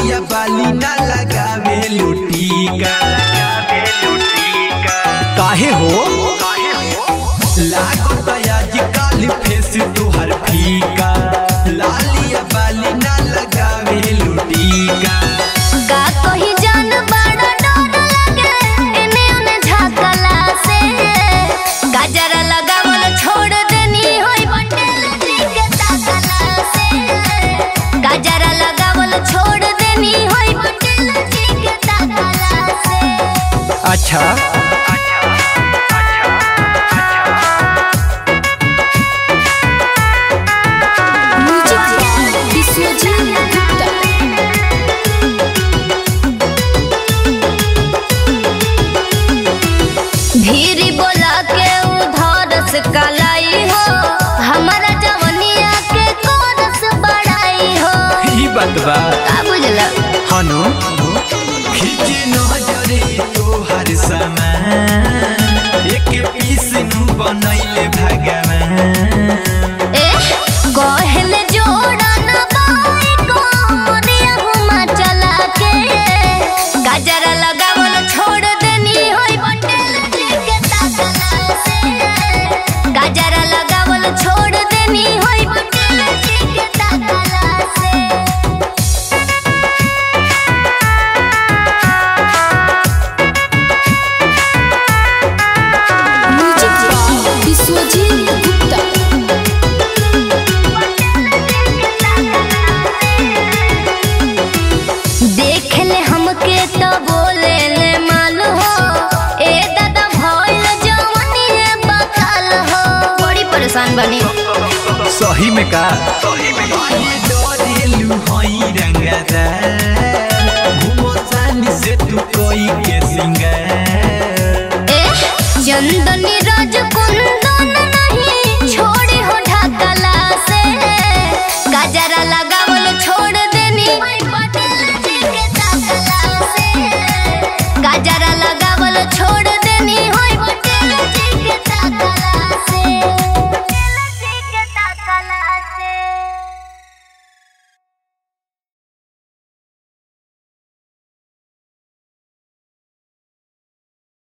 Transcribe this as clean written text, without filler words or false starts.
लालिया बाली ना लगावे लुटीका काहे हो लागत आजकल फेस तुहर फीका लालिया बाली ना लगावे लुटीका का कही जान बड़ा डर लगे इने उने झाकला से गजरा लगावल छोड़ देनी होई पटेल जी के ताकला से गजरा लगावल छोड़ देनी होई पटेल जी के ताकला से। अच्छा भीरी बोला के उधरस कलाई हो हमारा जवनिया के कोरस बढ़ाई हो ई बात बा का बुझला हनु खिचे नजरे तोहर समान एक पीस नु बनैले भगवान ए कहले जोड़ा ना बाई को मोरिया हुमा चला के गजरा लगावल छोड़ देनी होई पटेल जी के ताकला से गजरा लगावल छोड़ देनी होई पटेल जी के ताकला से। देख ले हमके तो बोले ले माल हो ए दादा भइल जवानी है बकाल हो बड़ी परेशान बनी सही में का डरेलु हई रंगदा